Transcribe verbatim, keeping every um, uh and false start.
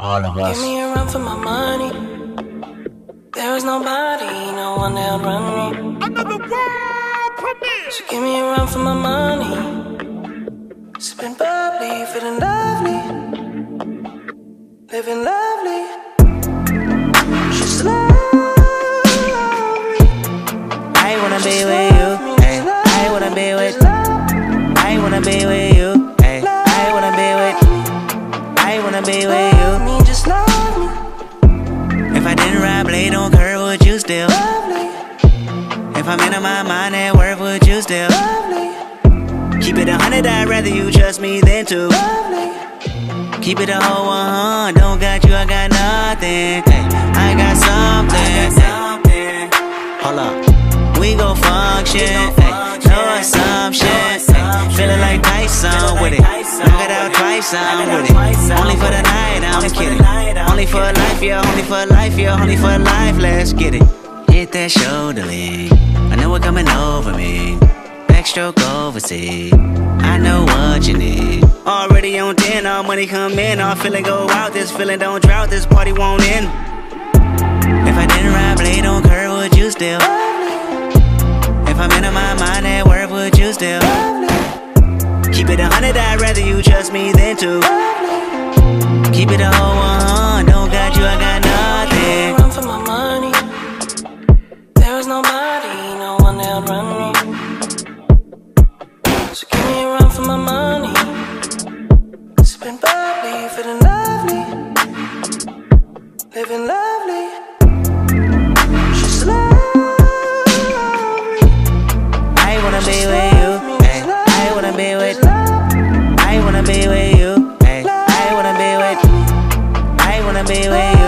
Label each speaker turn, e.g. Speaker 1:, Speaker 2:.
Speaker 1: All of us.
Speaker 2: Give me a run for my money. There is nobody, no one that'll run me.
Speaker 3: Another world premiere.
Speaker 2: So give me a run for my money. Sipping bubbly, feeling lovely, living lovely. She's lovely.
Speaker 4: I wanna be with you. Ay, I wanna be with. I wanna be with you. Ay, I wanna be with. I wanna be with you.
Speaker 2: Love me, just love me.
Speaker 4: If I didn't ride blade on curve, would you still?
Speaker 2: Lovely,
Speaker 4: If I'm in my mind at work, would you still?
Speaker 2: lovely,
Speaker 4: Keep it a hundred, I'd rather you trust me than to.
Speaker 2: lovely.
Speaker 4: Keep it a whole one, don't got you, I got nothing. Ay, I got something.
Speaker 2: I got something.
Speaker 4: Hold up, we gon' function. Ay, no assumption. Ay, feeling like Tyson with it. Knock it out twice, I'm with it. Only for the night, I'm kidding. Only for life, yeah, only for life, yeah, only for life, let's get it. Hit that shoulder lean, I know it coming over me. Backstroke overseas, I know what you need. Already on ten, all money come in, all feeling go out. This feeling don't drought, this party won't end. If I didn't ride blade on curve, would you still? If I'm in my mind at work, would you still? Keep it a hundred, I'd rather you trust me than to. Keep it a whole one, don't got you, I got nothing.
Speaker 2: Run for my money. There is nobody, no one that'll run me. So give me a run for my money. Sipping bubbly, feeling lovely, living lovely. She's lovely.
Speaker 4: I wanna be with you. Ay, I wanna be with. I wanna be with you. Ay, I wanna be with. I wanna be with you.